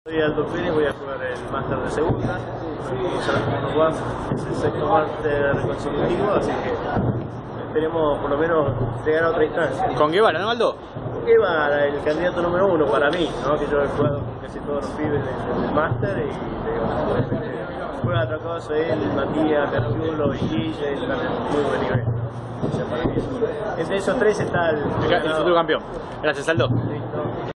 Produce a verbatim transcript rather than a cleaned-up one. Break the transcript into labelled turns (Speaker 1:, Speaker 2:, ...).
Speaker 1: Soy Aldo Pérez, voy a jugar el máster de segunda. Es el sexto máster consecutivo, así que esperemos por lo menos llegar a otra instancia.
Speaker 2: ¿Con Guevara, no, Aldo?
Speaker 1: Guevara, el candidato número uno para mí, ¿no? Que yo he jugado con casi todos los pibes del, del máster y digamos, juega otra cosa él, Matías, Carciulo y Guille, también muy buen nivel. O sea, para mí, entre esos tres está el,
Speaker 2: el, el futuro campeón. Gracias, Aldo.
Speaker 1: Listo.